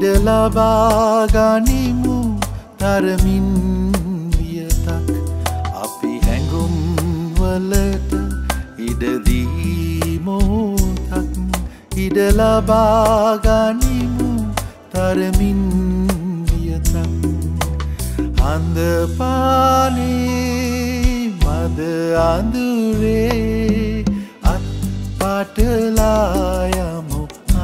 ඉඩ ලබා ගනිමු තරමින් වියතක් අපි හැඟුම් වලට ඉඩ දී මොහොතක් ඉඩ ලබා ගනිමු තරමින් වියතක් අන්ද පානේ මද අඳුරේ අත් පාටලා යමු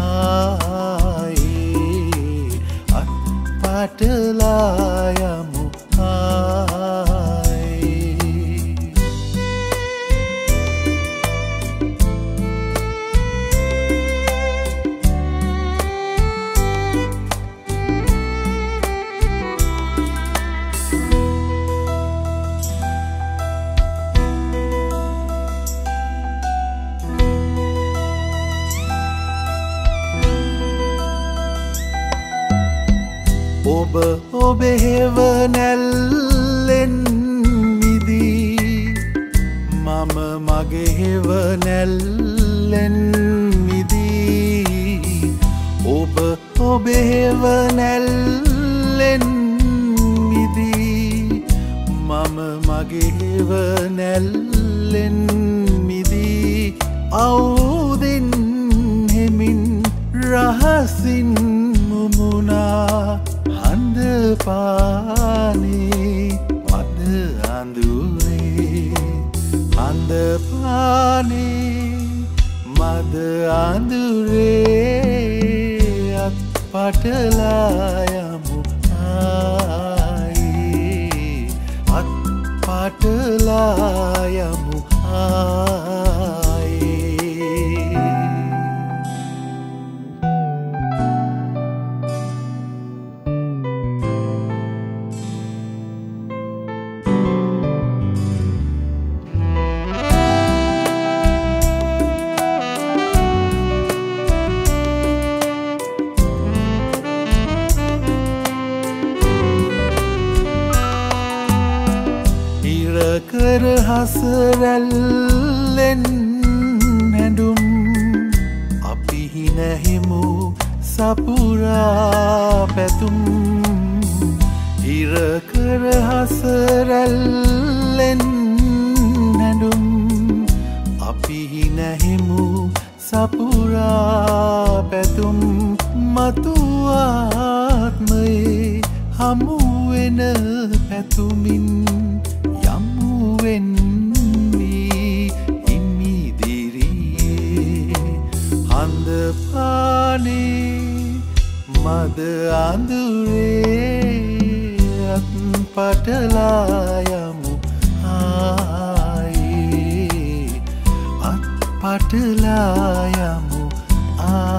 ආයේ අත් පාටලා යමු ඔබ ඔබෙහෙව නැල්ලෙන් මිදී මම මගේ හෙව නැල්ලෙන් මිදී ඔබ ඔබෙහෙව නැල්ලෙන් මිදී මම මගේ හෙව නැල්ලෙන් මිදී අවුදින් හෙමින් රහසින් මුමුණා අන්ද පානේ මද අඳුරේ අන්ද පානේ මද අඳුරේ අත් පාටලා යමු ආයේ අත් පාටලා යමු කර හසරැල්ලෙන් හැඳුම් අපි හිනහෙමු සපුරා පැතුම් ඉර කර හසරැල්ලෙන් හැඳුම් අපි හිනහෙමු සපුරා පැතුම් මතු ආත්මයේ හමුවෙන පැතුමින් අන්ද පානේ මද අඳුරේ අත් පාටලා යමු ආයේ අත් පාටලා යමු